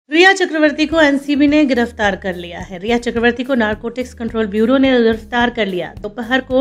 रिया चक्रवर्ती को एनसीबी ने गिरफ्तार कर लिया है। रिया चक्रवर्ती को नारकोटिक्स कंट्रोल ब्यूरो ने गिरफ्तार कर लिया। दोपहर को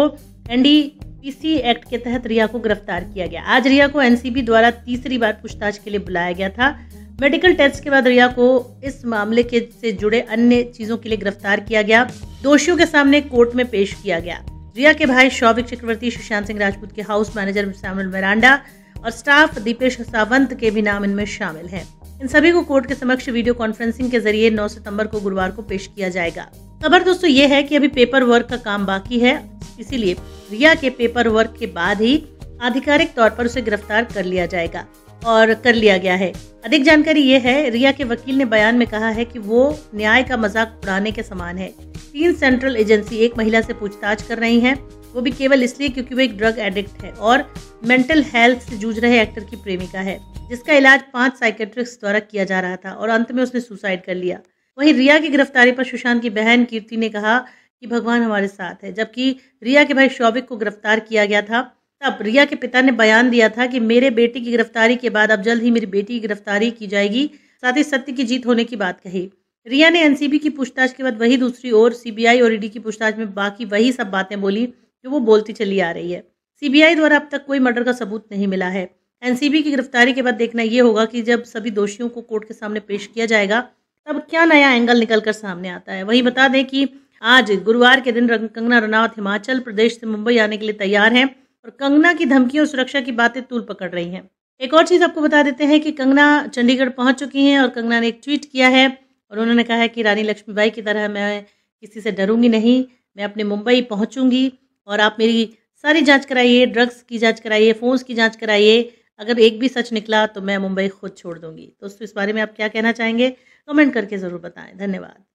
एनडीपीसी एक्ट के तहत रिया को गिरफ्तार किया गया। आज रिया को एनसीबी द्वारा तीसरी बार पूछताछ के लिए बुलाया गया था। मेडिकल टेस्ट के बाद रिया को इस मामले के से जुड़े अन्य चीजों के लिए गिरफ्तार किया गया। दोषियों के सामने कोर्ट में पेश किया गया। रिया के भाई शौविक चक्रवर्ती, सुशांत सिंह राजपूत के हाउस मैनेजर सैमुअल मिरांडा और स्टाफ दीपेश सावंत के भी नाम इनमें शामिल हैं। इन सभी को कोर्ट के समक्ष वीडियो कॉन्फ्रेंसिंग के जरिए 9 सितंबर को गुरुवार को पेश किया जाएगा। खबर दोस्तों ये है कि अभी पेपर वर्क का काम बाकी है, इसीलिए रिया के पेपर वर्क के बाद ही आधिकारिक तौर पर उसे गिरफ्तार कर लिया जाएगा और कर लिया गया है। अधिक जानकारी ये है, रिया के वकील ने बयान में कहा है कि वो न्याय का मजाक उड़ाने के समान है। 3 सेंट्रल एजेंसी एक महिला से पूछताछ कर रही हैं, वो भी केवल इसलिए क्योंकि वो एक ड्रग एडिक्ट है और मेंटल हेल्थ से जूझ रहे एक्टर की प्रेमिका है, जिसका इलाज 5 साइकेट्रिस्ट द्वारा किया जा रहा था और अंत में उसने सुसाइड कर लिया। वहीं रिया की गिरफ्तारी पर सुशांत की बहन कीर्ति ने कहा कि भगवान हमारे साथ है। जबकि रिया के भाई शौविक को गिरफ्तार किया गया था, तब रिया के पिता ने बयान दिया था कि मेरे बेटे की गिरफ्तारी के बाद अब जल्द ही मेरी बेटी की गिरफ्तारी की जाएगी, साथ ही सत्य की जीत होने की बात कही। रिया ने एनसीबी की पूछताछ के बाद वही दूसरी ओर सीबीआई और ईडी की पूछताछ में बाकी वही सब बातें बोली जो वो बोलती चली आ रही है। सीबीआई द्वारा अब तक कोई मर्डर का सबूत नहीं मिला है। एनसीबी की गिरफ्तारी के बाद देखना ये होगा कि जब सभी दोषियों को कोर्ट के सामने पेश किया जाएगा तब क्या नया एंगल निकलकर सामने आता है। वहीं बता दें कि आज गुरुवार के दिन कंगना रनौत हिमाचल प्रदेश से मुंबई आने के लिए तैयार हैं और कंगना की धमकी और सुरक्षा की बातें तूल पकड़ रही हैं। एक और चीज आपको बता देते हैं कि कंगना चंडीगढ़ पहुंच चुकी हैं और कंगना ने एक ट्वीट किया है और उन्होंने कहा है कि रानी लक्ष्मीबाई की तरह मैं किसी से डरूंगी नहीं, मैं अपने मुंबई पहुंचूंगी और आप मेरी सारी जांच कराइए, ड्रग्स की जांच कराइए, फोन्स की जांच कराइए, अगर एक भी सच निकला तो मैं मुंबई खुद छोड़ दूंगी। दोस्तों इस बारे में आप क्या कहना चाहेंगे, कमेंट करके जरूर बताएं। धन्यवाद।